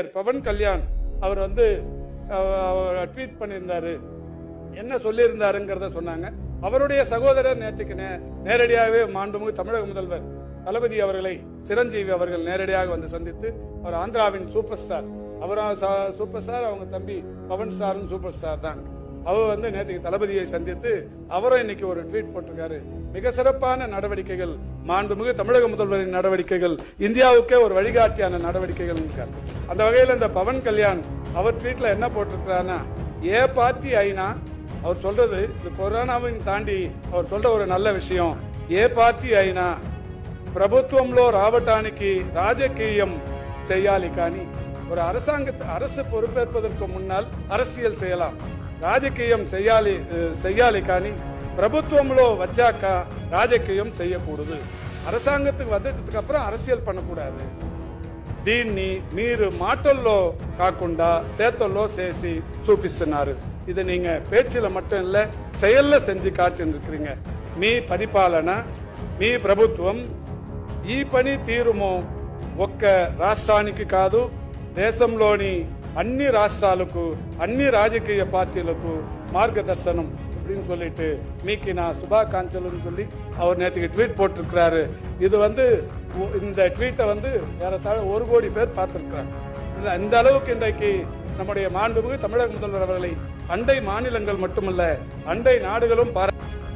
பவன் கல்யாண் அவர் வந்து ட்வீட் பண்ணியிருந்தாரு. என்ன சொல்லியிருந்தாருங்கிறத சொன்னாங்க. அவருடைய சகோதரர் நேற்றுக்கு நேரடியாகவே மாண்புமிகு தமிழக முதல்வர் தளபதி அவர்களை சிரஞ்சீவி அவர்கள் நேரடியாக வந்து சந்தித்து, அவர் ஆந்திராவின் சூப்பர் ஸ்டார், அவரும் சூப்பர் ஸ்டார், அவங்க தம்பி பவன் ஸ்டாரும் சூப்பர் ஸ்டார் தான். அவர் வந்து நேற்றுக்கு தளபதியை சந்தித்து அவரும் இன்னைக்கு ஒரு ட்வீட் போட்டிருக்காரு. மிக சிறப்பான நடவடிக்கைகள், மாண்புமிகு தமிழக முதல்வரின் நடவடிக்கைகள், இந்தியாவுக்கே ஒரு வழிகாட்டியான நடவடிக்கைகள் இருக்காரு. அந்த வகையில் இந்த பவன் கல்யாண் அவர் ட்வீட்ல என்ன போட்டிருக்கிறாருன்னா, ஏ பார்ட்டி ஐநா அவர் சொல்றது, இந்த கொரோனாவின் தாண்டி அவர் சொல்ற ஒரு நல்ல விஷயம், ఏ పార్టీ అయినా ప్రభుత్వంలో రావటానికి రాజకీయం చేయాలి కానీ ஒரு அரசு பொறுப்பேற்பதற்கு முன்னால் அரசியல் செய்யலாம், రాజకీయం செய்யாలి కానీ ప్రభుత్వంలో వచ్చాక రాజకీయం చేయకూడదు. அரசாங்கத்துக்கு வந்துட்டதுக்கு அப்புறம் அரசியல் பண்ணக்கூடாது. దీన్ని మీరు మాటల్లో కాకుండా చేతల్లో చేసి చూపిస్తున్నారు. ఇది நீங்க பேச்சில மட்டும் இல்ல, செயல்ல செஞ்சு காட்டிருக்கிறீங்க. మీ పరిపాలన, మీ ప్రభుత్వం ఈ పని తీరుమో ఒక్క రాష్ట్రానికి కాదు, దేశంలోని అన్ని రాష్ట్రాలకు, అన్ని రాజకీయ పార్టీలకు మార్గదర్శనం அப்படின்னு சொல்லிட்டு மீக்கு நான் சுபாகாஞ்சலுன்னு சொல்லி அவர் நேற்றுக்கு ட்வீட் போட்டிருக்கிறாரு. இது வந்து இந்த ட்வீட்டை வந்து ஏறத்தாழ 1 கோடி பேர் பார்த்திருக்கிறாங்க. இந்த அளவுக்கு இன்றைக்கு நம்முடைய மாண்புமிகு தமிழக முதல்வர் அவர்களை அண்டை மாநிலங்கள் மட்டுமல்ல, அண்டை நாடுகளும்